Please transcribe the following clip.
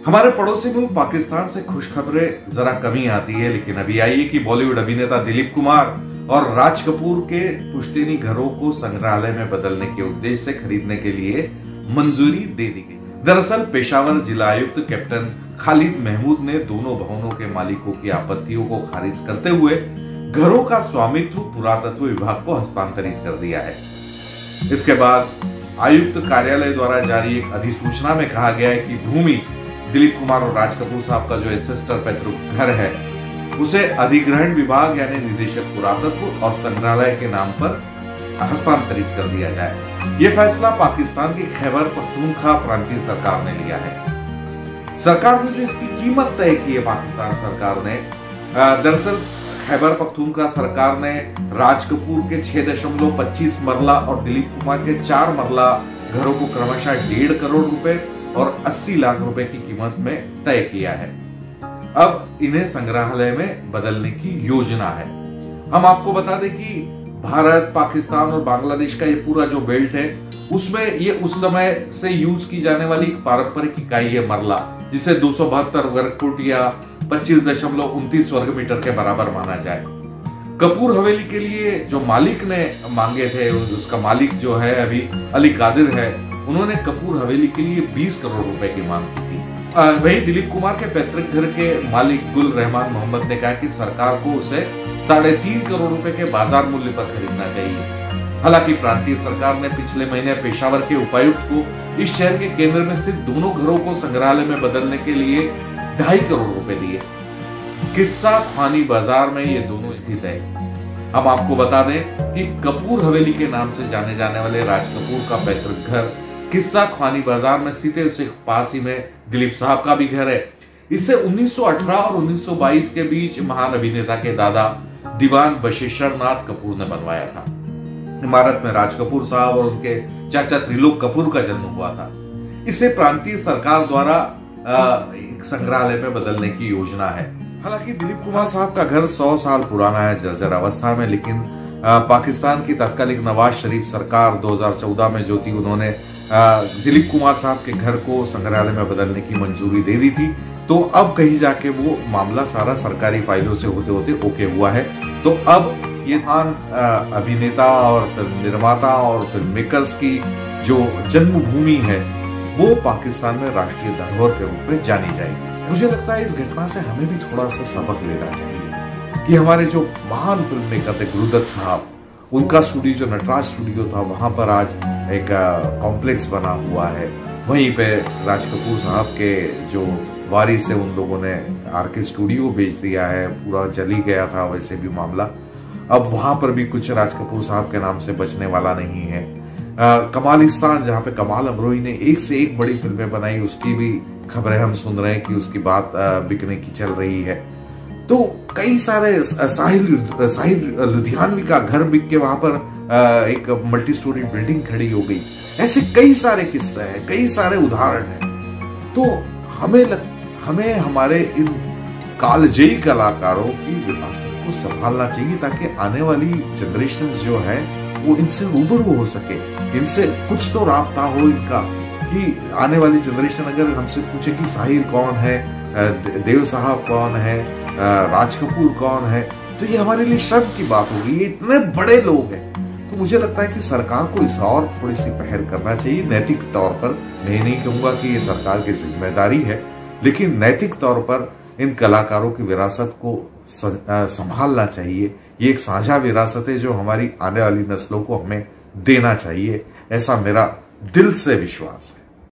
हमारे पड़ोसी मुल्क पाकिस्तान से खुशखबरें जरा कमी आती है, लेकिन अभी आई है कि बॉलीवुड अभिनेता दिलीप कुमार और राज कपूर के पुश्तैनी घरों को संग्रहालय में बदलने के उद्देश्य से खरीदने के लिए मंजूरी दे दी गई। दरअसल पेशावर जिला आयुक्त कैप्टन खालिद महमूद ने दोनों भवनों के मालिकों की आपत्तियों को खारिज करते हुए घरों का स्वामित्व पुरातत्व विभाग को हस्तांतरित कर दिया है। इसके बाद आयुक्त कार्यालय द्वारा जारी एक अधिसूचना में कहा गया है कि भूमि दिलीप कुमार और राज कपूर साहब का जो एंसेस्टर पैतृक घर है उसे अधिग्रहण विभाग यानी निदेशक पुरातत्व और संग्रहालय के नाम पर हस्तांतरित कर दिया जाए। यह फैसला पाकिस्तान की खैबर पख्तूनख्वा प्रांतीय सरकार ने लिया है। सरकार ने जो इसकी कीमत तय की है पाकिस्तान सरकार ने, दरअसल खैबर पख्तूनख्वा सरकार ने राज कपूर के 6.25 मरला और दिलीप कुमार के 4 मरला घरों को क्रमशः 1.5 करोड़ रुपए और 80 लाख रुपए की कीमत में तय किया है। अब इन्हें संग्रहालय में बदलने की योजना है। हम आपको बता दें कि भारत, पाकिस्तान और बांग्लादेश का ये पूरा जो बेल्ट है उसमें ये उस समय से यूज की जाने वाली एक पारंपरिक इकाई है मरला, जिसे 272 वर्ग फुट या 25.29 वर्ग मीटर के बराबर माना जाए। कपूर हवेली के लिए जो मालिक ने मांगे थे, उसका मालिक जो है अभी अली कादिर है, उन्होंने कपूर हवेली के लिए 20 करोड़ रुपए की मांग की थी। वही दिलीप कुमार के पैतृक घर के मालिक गुल रहमान मोहम्मद ने कहा कि सरकार को उसे 3.5 करोड़ रुपए के बाजार मूल्य पर खरीदना चाहिए। हालांकि प्रांतीय सरकार ने पिछले महीने पेशावर के उपायुक्त को इस शहर के केंद्र में स्थित दोनों घरों को संग्रहालय में बदलने के लिए 2.5 करोड़ रुपए दिए। किस्सा खानी बाजार में ये दोनों स्थित है। हम आपको बता दें कि कपूर हवेली के नाम से जाने जाने वाले राज कपूर का पैतृक घर किस्सा खानी बाजार में स्थित है। उसके पास ही में दिलीप साहब का भी घर है। इसे 1918 और 1922 के बीच महान अभिनेता के दादा दीवान बशेश्वर नाथ कपूर ने बनवाया था। इमारत में राज कपूर साहब और उनके चाचा त्रिलोक कपूर का जन्म हुआ था। इसे प्रांतीय सरकार द्वारा एक संग्रहालय में बदलने की योजना है। हालांकि दिलीप कुमार साहब का घर 100 साल पुराना है, जर्जर अवस्था में, लेकिन पाकिस्तान की तत्कालीन नवाज शरीफ सरकार 2014 में जो थी, उन्होंने दिलीप कुमार साहब के घर को संग्रहालय में बदलने की मंजूरी दे दी थी। तो अब कहीं जाके वो मामला सारा सरकारी फाइलों से होते होते ओके हुआ है। तो अब ये महान अभिनेता और फिल्म निर्माता और फिल्म मेकर्स की जो जन्मभूमि है वो पाकिस्तान में राष्ट्रीय धरोहर के रूप में जानी जाएगी। मुझे लगता है इस घटना से हमें भी थोड़ा सा सबक लेना चाहिए कि हमारे जो महान फिल्म मेकर थे गुरुदत्त साहब, उनका स्टूडियो जो नटराज स्टूडियो था, वहां पर आज एक कॉम्प्लेक्स बना हुआ है। वहीं पे राज कपूर साहब के जो वारिस है उन लोगों ने आरके स्टूडियो बेच दिया है। पूरा जली गया था वैसे भी मामला। अब वहां पर भी कुछ राज कपूर साहब के नाम से बचने वाला नहीं है। कमालिस्तान, जहाँ पे कमाल अमरोही ने एक से एक बड़ी फिल्में बनाई, उसकी भी खबरें हम सुन रहे हैं कि उसकी बात बिकने की चल रही है। तो कई सारे साहिल लुधियानवी का घर बिक के वहां पर एक मल्टी स्टोरी बिल्डिंग खड़ी हो गई। ऐसे कई सारे किस्से हैं, कई सारे उदाहरण हैं। तो हमें हमारे इन कालजयी कलाकारों की विरासत को संभालना चाहिए ताकि आने वाली जनरेशन जो है वो इनसे रूबरू हो सके, इनसे कुछ तो राब्ता हो इनका। कि आने वाली जनरेशन अगर हमसे पूछे कि साहिर कौन है, देव साहब कौन है, राज कपूर कौन है, तो ये हमारे लिए शर्म की बात होगी। ये इतने बड़े लोग हैं। तो मुझे लगता है कि सरकार को इस और थोड़ी सी पहल करना चाहिए नैतिक तौर पर। मैं नहीं कहूंगा कि ये सरकार की जिम्मेदारी है, लेकिन नैतिक तौर पर इन कलाकारों की विरासत को संभालना चाहिए। ये एक साझा विरासत है जो हमारी आने वाली नस्लों को हमें देना चाहिए, ऐसा मेरा दिल से विश्वास है।